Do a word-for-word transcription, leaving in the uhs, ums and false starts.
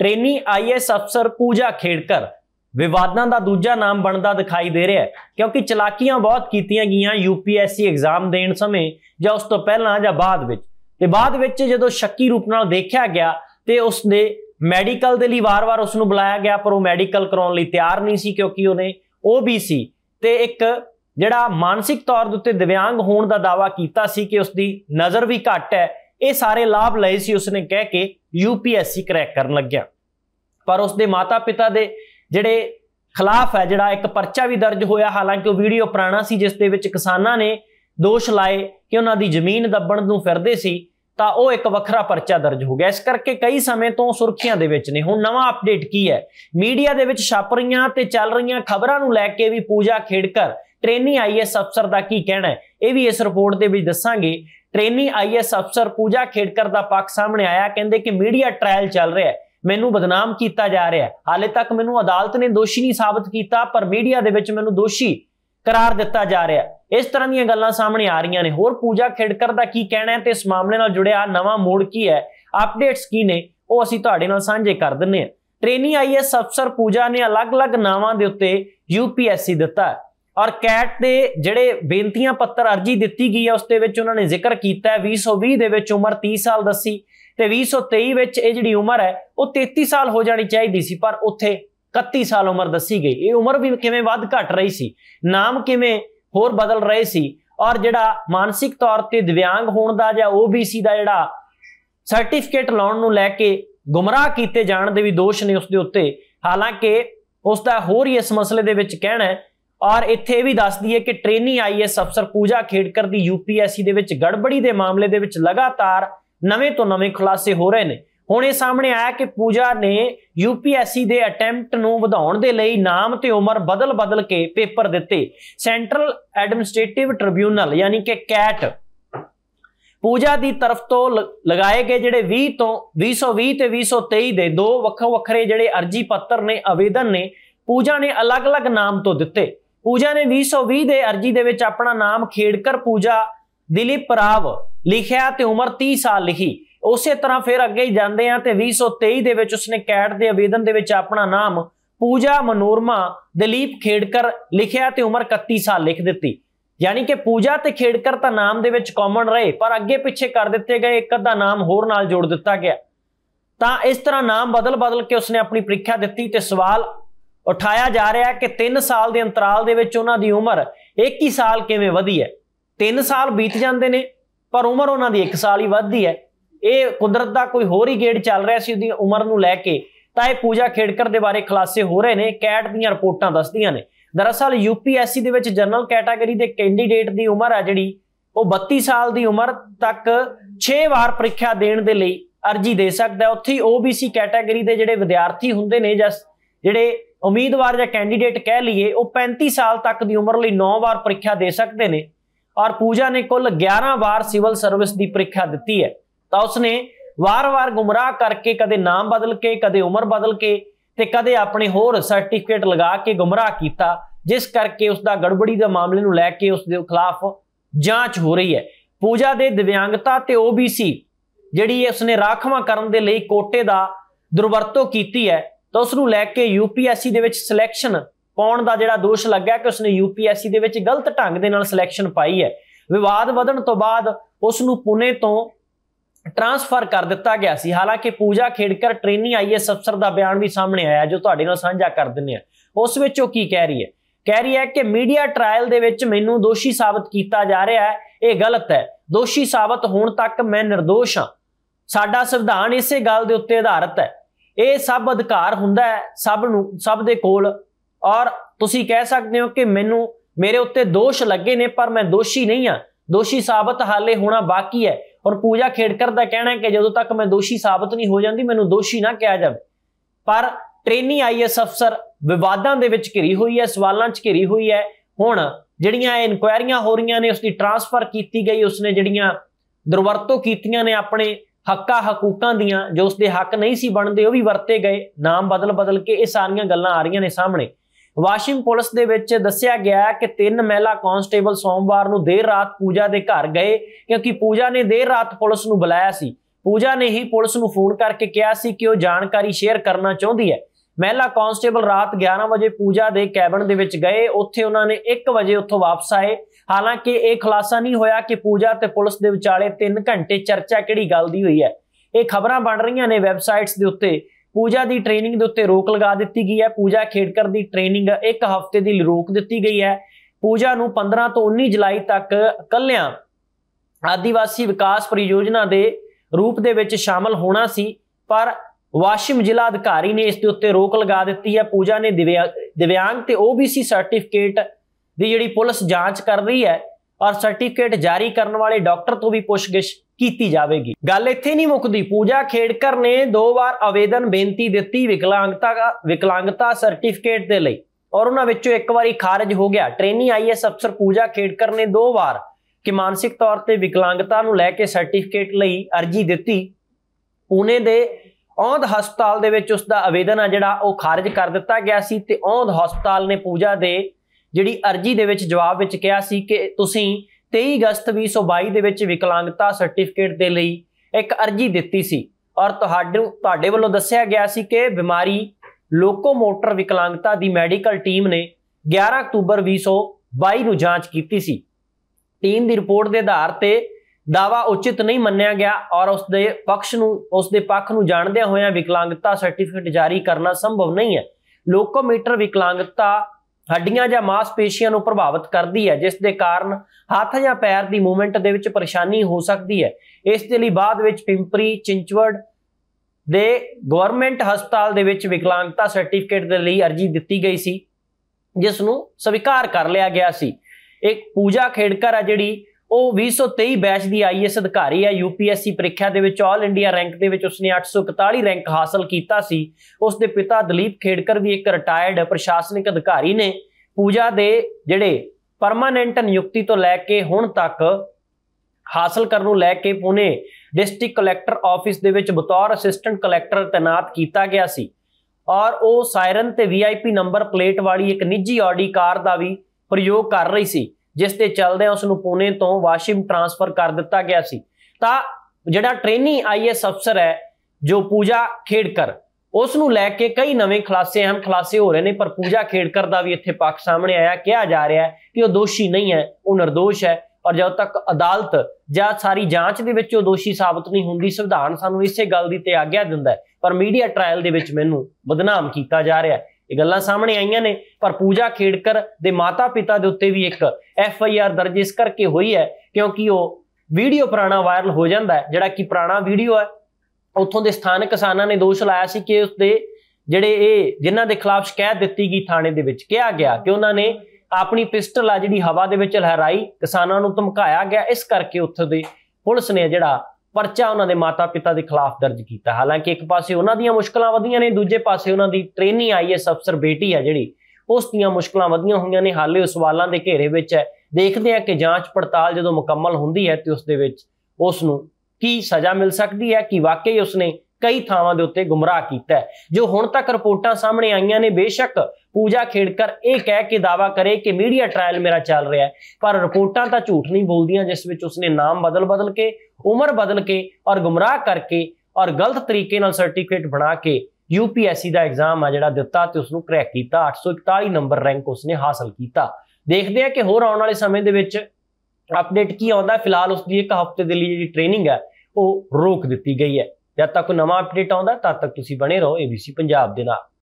Trainee I A S अफसर पूजा खेड़कर विवादां दा दूजा नाम बनता दिखाई दे रहा है, क्योंकि चलाकियां बहुत कीतियां गईयां यूपीएससी एग्जाम देण समय जां उस तो पहलां जां बाद विच। ते बाद विच जदों शक्की रूप नाल देखिया गया ते उसने मैडिकल दे लई वार वार उसनूं बुलाया गया, पर वो मैडिकल कराउण लई तैयार नहीं सी, क्योंकि उहने ओबीसी ते एक जिहड़ा मानसिक तौर दे उत्ते दिव्यांग होण दा दावा कीता सी कि उसदी नज़र भी घट है। ये सारे लाभ लए सी उसने कह के यूपीएससी क्रैक करन लग्या। पर उसके माता पिता दे जिहड़े खिलाफ है जिहड़ा एक परचा भी दर्ज होया, हालांकि वो वीडियो पुराना सी जिस दे विच किसानां ने दोष लाए कि उन्हां दी जमीन दब्बण नूं फिरदे सी, तां ओह एक वखरा परचा दर्ज हो गया। इस करके कई समय तो सुर्खियां दे विच ने। हुण नवां अपडेट की है, मीडिया दे विच छप रहीआं ते चल रहीआं खबरां नूं लैके भी Pooja Khedkar trainee I A S अफसर का की कहना है, यह भी इस रिपोर्ट के विच दसांगे। ट्रेनी आई ए एस अफसर पूजा खेड़कर का पक्ष सामने आया, कहते कि मीडिया ट्रायल चल रहा है, मैनू बदनाम किया जा रहा है, हाले तक मैनू अदालत ने दोषी नहीं साबित किया, पर मीडिया दे विच मैनू दोषी करार दिता जा रहा है। इस तरह दीयां गल्लां सामने आ रही ने। होर पूजा खेड़कर का की कहना है ते इस मामले नाल जुड़िया नवां मोड़ की है, अपडेट्स की ने, वो असीं तुहाडे नाल साझे कर दिंदे हां। ट्रेनी आई ए एस अफसर पूजा ने अलग अलग नावां दे उत्ते यूपीएससी दिता है और कैट के जिहड़े बेनतियां पत्र अर्जी दी गई है उसदे विच उन्होंने जिक्र किया है भी सौ भी दे विच उम्र तीस साल दसी ते भी सौ तेई विच ये जिहड़ी उम्र है वो तेती साल हो जानी चाहिए सी, पर उत्थे इकत्ती साल उम्र दसी गई। ये उम्र भी किवें वध घट रही सी, नाम किवें होर बदल रहे सी, और जिहड़ा मानसिक तौर ते दिव्यांग होण दा जां ओबीसी दा जिहड़ा सर्टिफिकेट लाउण नूं लैके गुमराह कीते जाण दे भी दोष ने उसदे उत्ते। हालांकि उसदा होर ही इस मसले दे विच कहना है। और इत्थे भी दस दईए कि ट्रेनी आई ए एस अफसर पूजा खेड़कर दी यूपीएससी दे विच गड़बड़ी दे मामले दे विच लगातार नवें तो नवें खुलासे हो रहे हैं। हुण ये सामने आया कि पूजा ने यूपीएससी दे अटैम्प्ट नूं वधाउण दे लई नाम ते उम्र बदल बदल के पेपर दिते। सेंट्रल एडमिनिस्ट्रेटिव ट्रिब्यूनल यानी कि कैट पूजा की तरफ तो लगाए गए जिहड़े भी तो भी सौ भी ते भी सौ तेई दे दो वक्खो वक्खरे जिहड़े अर्जी पत्र ने आवेदन ने पूजा ने अलग अलग नाम तो दिते। पूजा ने भी सौ भी दे अर्जी दे विच अपना नाम खेड़कर पूजा दिलीप राव लिखिया ते उम्र तीस साल लिखी। उस तरह फिर अगे ही जाते हैं तो भी सौ तेई दे विच उसने कैट के आवेदन दे विच अपना नाम पूजा मनोरमा दिलीप खेड़कर लिखिया ते उम्र इकत्ती साल लिख दी। यानी कि पूजा ते खेड़कर तो नाम दे विच कॉमन रहे, पर अगे पिछे कर दिते गए, एक अद्धा नाम होर नाल जोड़ दिता गया। तो इस तरह नाम बदल बदल के उसने अपनी परीक्षा दी ते सवाल उठाया जा रहा है कि तीन साल के अंतराल दे विच उन्हां दी उम्र एक ही साल किवें वधी है। तीन साल बीत जाते हैं पर उम्र उन्हां दी एक साल ही वधदी है। ये कुदरत का कोई होर ही गेड़ चल रहा सी उहदी उम्र नूं लैके। तां इह पूजा खेड़कर दे बारे खुलासे हो रहे हैं, कैट दीयां रिपोर्टां दसदियां ने। दरअसल यूपीएससी दे विच जनरल कैटागरी के कैंडीडेट की उम्र है जिहड़ी वो बत्ती साल की उम्र तक छे वार परीक्षा देण दे लई अर्जी दे सकदा है। उत्थे ही ओबीसी कैटागरी के जिहड़े विद्यार्थी हुंदे ने जां जिहड़े उम्मीदवार या कैंडीडेट कह लीए वो पैंती साल तक की उम्र लई नौ बार परीक्षा दे सकते हैं। और पूजा ने कुल ग्यारह बार सिविल सर्विस की परीक्षा दी है। तो उसने वार वार गुमराह करके कदे नाम बदल के कदे उम्र बदल के ते कदे अपने होर सर्टिफिकेट लगा के गुमराह किया, जिस करके उसका गड़बड़ी के मामले नूं लैके उसके खिलाफ जांच हो रही है। पूजा के दिव्यांगता ते ओबीसी जिहड़ी उसने राखवा करन दे लई कोटे का दुरवरतों की है, तो उसनूं लैके यूपीएससी दे विच सिलैक्शन पाउण दा जिहड़ा दोष लग्या कि उसने यूपीएससी दे विच गलत ढंग दे नाल सिलैक्शन पाई है। विवाद वधण तो बाद उसनूं पुणे तो ट्रांसफर कर दिता गया सी। हालांकि Pooja Khedkar trainee I A S अफसर का बयान भी सामने आया जो तुहाडे नाल साझा कर दिंदे आ। उस विच वो की कह रही है कह रही है कि मीडिया ट्रायल दे विच मैनूं दोषी साबित किया जा रहा है, ये गलत है। दोषी साबित होण तक मैं निर्दोष हाँ। साडा संविधान इसे गल दे उत्ते आधारित है। ये सब अधिकार हुंदा है सब नूं सब दे कोल। और तुसी कह सकते हो कि मैनू मेरे उत्ते दोष लगे ने पर मैं दोषी नहीं हाँ, दोषी साबित हाले होना बाकी है। और पूजा खेड़कर का कहना है कि जदों तक मैं दोषी साबित नहीं हो जाती मैनू दोषी ना कहा जाए। पर ट्रेनी आई ए एस अफसर विवादां दे विच घिरी हुई है, सवालों च घिरी हुई है। हुण जिहड़ियां इनकुआयरियां हो रही ने उसकी ट्रांसफर की गई, उसने जिहड़ियां दुरवरतों कीतियां ने अपने हक्का हकूकां दियां जो उसके हक नहीं सी बनते वो भी वरते गए नाम बदल बदल के। ये सारियां गल्लां आ रही ने सामने। वाशिंग पुलिस दे विच दस्सिया गया कि तीन महिला कांस्टेबल सोमवार नूं देर रात पूजा दे घर गए क्योंकि पूजा ने देर रात पुलिस नूं बुलाया सी। पूजा ने ही पुलिस नूं फोन करके कहा सी कि वह जानकारी शेयर करना चाहती है। महिला कांस्टेबल रात ग्यारह बजे पूजा के कैबिन दे विच गए, उत्थे उन्होंने एक बजे उत्थों वापस आए। हालांकि यह खुलासा नहीं होया कि पूजा ते पुलिस दे विचाले तीन घंटे चर्चा किहड़ी गल दी हुई है। ये खबरां बन रही ने वैबसाइट्स दे उत्ते। पूजा की ट्रेनिंग के उत्ते रोक लगा दी गई है। पूजा खेड़कर की ट्रेनिंग एक हफ्ते की रोक दी गई है। पूजा नूं पंद्रह तो उन्नीस जुलाई तक कल्लियां आदिवासी विकास परियोजना के रूप दे विच शामिल होना सी, पर वाशिम जिला अधिकारी ने इस दे उत्ते रोक लगा दी है। पूजा ने दिव्या दिव्यांग ते ओबीसी सर्टिफिकेट की जिहड़ी पुलिस जांच कर रही है और सर्टिफिकेट जारी करने वाले डॉक्टर तो भी पुछगिछ की जाएगी। गल इत्थे नहीं मुकदी। पूजा खेड़कर ने दो बार आवेदन बेनती दी विकलांगता का विकलांगता सर्टिफिकेट के लिए और उन्हां विचों एक बारी खारिज हो गया। ट्रेनी आई एस अफसर पूजा खेड़कर ने दो बार कि मानसिक तौर पर विकलांगता नूं लैके सर्टिफिकेट लई अर्जी दी। पुणे दे औंध हस्पताल दे विच उसदा आवेदन आ जिहड़ा ओह खारिज कर दिता गया सी ते औंध हस्पताल ने पूजा दे जिहड़ी अर्जी दे विच जवाब विच कहा सी कि तुसीं तेईस अगस्त भी सौ बाई दे विच विकलांगता सर्टिफिकेट दे लई एक अर्जी दित्ती सी और तुहाडे तुहाडे वल्लों दस्सिया गया सी कि बीमारी लोकोमोटर विकलांगता दी मैडिकल टीम ने ग्यारह अक्तूबर भी सौ बाई नूं जांच कीती सी। टीम की रिपोर्ट के आधार पर दावा उचित नहीं मन्निया गया और उसके पक्ष नूं उसके पक्ष नूं जाणदियां होइयां विकलांगता सर्टिफिकेट जारी करना संभव नहीं है। लोकोमीटर विकलांगता हड्डियां या मांसपेशियां नूं प्रभावित करती है, जिस दे कारण हाथ या पैर की मूवमेंट दे विच परेशानी हो सकती है। इस दे लई बाद विच पिंपरी चिंचवड़ दे गवर्नमेंट हस्पताल दे विच विकलांगता सर्टिफिकेट दे लई अर्जी दित्ती गई सी, जिस नूं स्वीकार कर लिया गया सी। एक पूजा खेड़कर है जिहड़ी ਉਹ ਵੀਹ सौ तेई बैच की आई एस अधिकारी है। यूपीएससी परीक्षा के ऑल इंडिया रैंक के उसने अठ सौ इकताली रैंक हासिल किया। उसके पिता दलीप खेड़कर भी एक रिटायर्ड प्रशासनिक अधिकारी ने। पूजा के जिहड़े परमानेंट नियुक्ति तो लैके हुण तक हासिल करने को लैके पुणे डिस्ट्रिक्ट कलैक्टर ऑफिस दे विच बतौर असिस्टेंट कलैक्टर तैनात किया गया सी और वो सायरन ते V I P number plate वाली एक निजी ऑडी कार का भी प्रयोग कर रही सी, जिस दे चलदे उसनूं पुणे तो वाशिम ट्रांसफर कर दिता गया सी। तां जिहड़ा ट्रेनी आई एस अफसर है जो पूजा खेड़कर, उसनूं लैके कई नवे खुलासे अहम खुलासे हो रहे हैं, पर पूजा खेड़कर का भी इत्थे पक्ष सामने आया। कहा जा रहा है कि वह दोषी नहीं है, वह निर्दोष है और जब तक अदालत या सारी जांच दे विच दोषी साबित नहीं होंदी, संविधान सानूं इसे गल दी ते आग्या दिंदा है, पर मीडिया ट्रायल दे विच मैनूं बदनाम किया जा रहा है। ये गल्लां सामने आईयां ने, पर पूजा खेड़कर दे माता पिता दे उत्ते भी एक एफ आई आर दर्ज इस करके हुई है क्योंकि वो वीडियो पुराना वायरल हो जाता है। जिहड़ा कि पुराना वीडियो है उत्थों दे स्थानक किसानां ने दोष लाया सी कि उसदे जिहड़े ये जिन्हां दे खिलाफ शिकायत दित्ती गई थाणे दे विच कहा गया कि उन्होंने अपनी पिस्टल आ जिहड़ी हवा दे विच लहराई, किसानां नूं धमकाया गया, इस करके उत्थे दे पुलिस ने जिहड़ा परचा उन्होंने माता पिता के खिलाफ दर्ज किया। हालांकि एक पासे उन्होंने मुश्किलां वधियां ने, दूजे पासे उन्होंने ट्रेनी आई एस अफसर बेटी है जिहड़ी उस दियां मुश्किलां वधियां होईयां ने। हाले उस सवालों के घेरे विच है। देखते हैं कि जांच पड़ताल जो मुकम्मल होंदी है तो उस दे विच उसनूं की सज़ा मिल सकती है कि वाकई उसने कई थावां दे उत्ते गुमराह किया है। जो हुण तक रिपोर्टां सामने आईयां ने, बेशक पूजा खेड़कर यह कह के दावा करे कि मीडिया ट्रायल मेरा चल रहा है, पर रिपोर्टां तां झूठ नहीं बोलदियां, जिस विच उसने नाम बदल बदल के, उम्र बदल के और गुमराह करके और गलत तरीके नाल सर्टिफिकेट बना के यूपीएससी का एग्जाम आ जिहड़ा दिता ते उसनूं क्रैक किया। अठ सौ इकताली नंबर रैंक उसने हासिल किया। देखते हैं कि होर आने वाले समय दे विच अपडेट की आउंदा। फिलहाल उसकी एक हफ्ते के लिए जिहड़ी ट्रेनिंग है वो रोक दी गई है। जब तक कोई नवा अपडेट आउंदा तद तक तुसीं बने रहो एबीसी पंजाब दे नाल।